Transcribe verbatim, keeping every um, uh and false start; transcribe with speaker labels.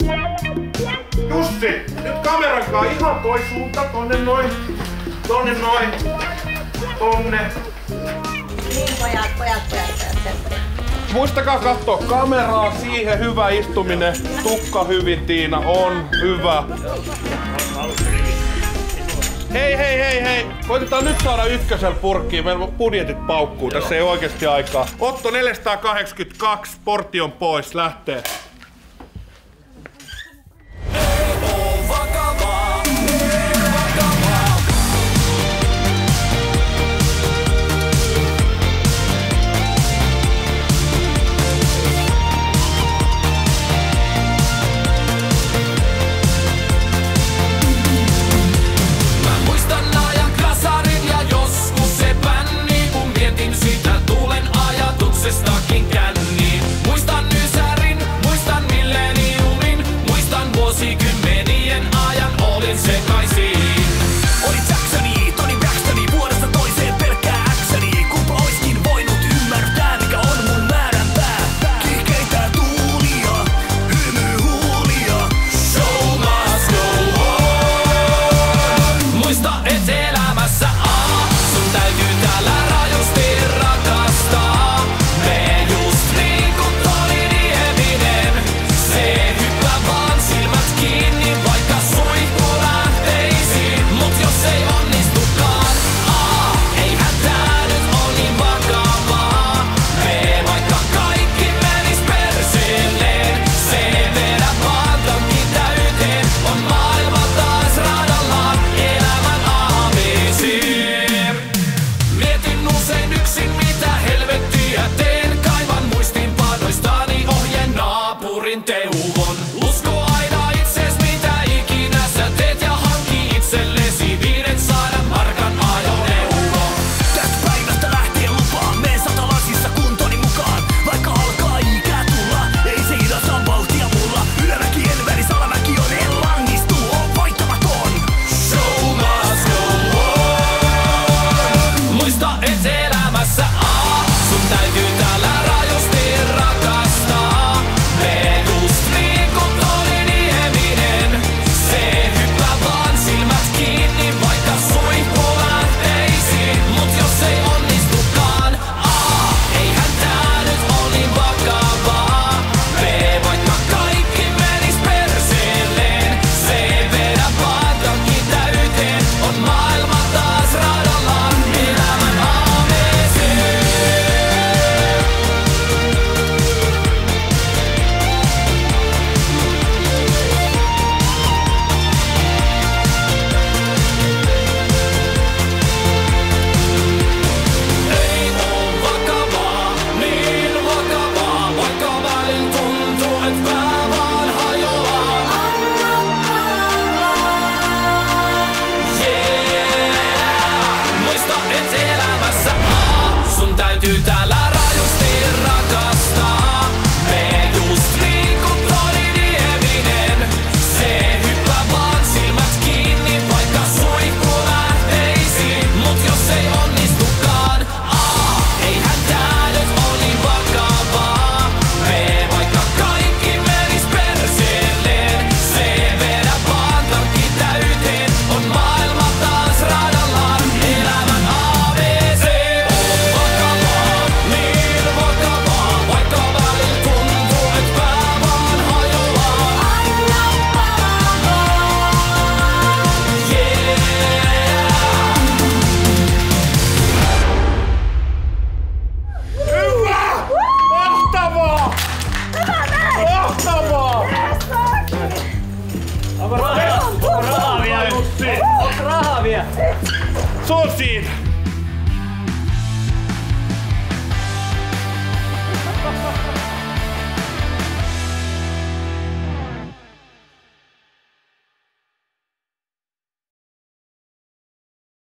Speaker 1: Jussi, nyt kamerankaan ihan toi suunta, tonne noin, tonne noin, tonne.
Speaker 2: Niin pojat, pojat, pojat, pojat.
Speaker 1: Muistakaa katsoa kameraa, siihen hyvä istuminen, tukka hyvin Tiina, on hyvä. Hei hei hei hei, koitetaan nyt saada ykkösellä purkkiin, meillä budjetit paukkuu, tässä ei oikeesti aikaa. Otto neljäsataakahdeksankymmentäkaksi, portti on pois, lähtee. Se on siinä!